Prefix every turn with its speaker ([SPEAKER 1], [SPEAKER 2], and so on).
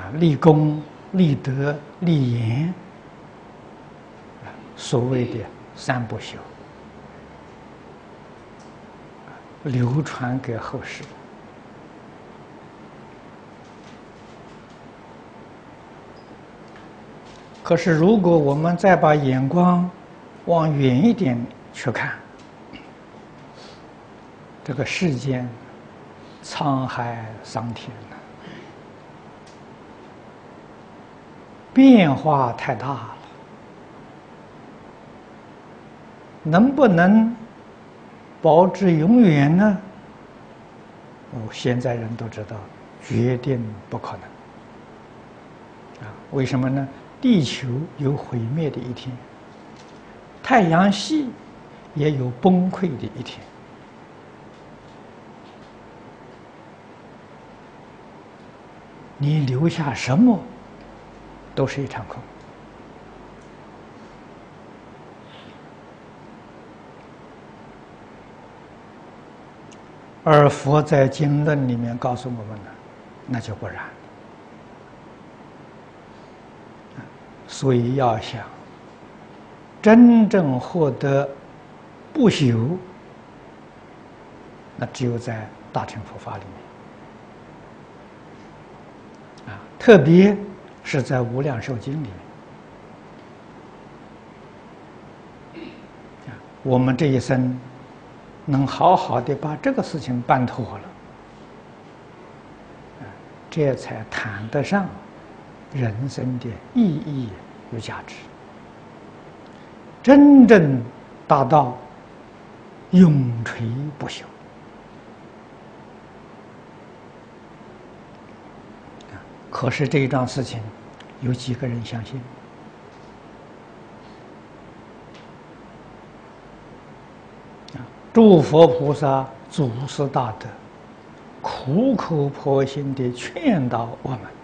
[SPEAKER 1] 立功、立德、立言，所谓的三不朽，流传给后世。可是，如果我们再把眼光往远一点去看，这个世间沧海桑田呐，变化太大了，能不能保持永远呢？现在人都知道，决定不可能。为什么呢？地球有毁灭的一天，太阳系也有崩溃的一天。你留下什么，都是一场空。而佛在经论里面告诉我们呢，那就不然。所以要想真正获得不朽，那只有在大乘佛法里面。特别是在《无量寿经》里面，我们这一生能好好的把这个事情办妥了，这才谈得上人生的意义与价值，真正达到永垂不朽。可是这一桩事情，有几个人相信？诸佛菩萨、祖师大德苦口婆心地劝导我们。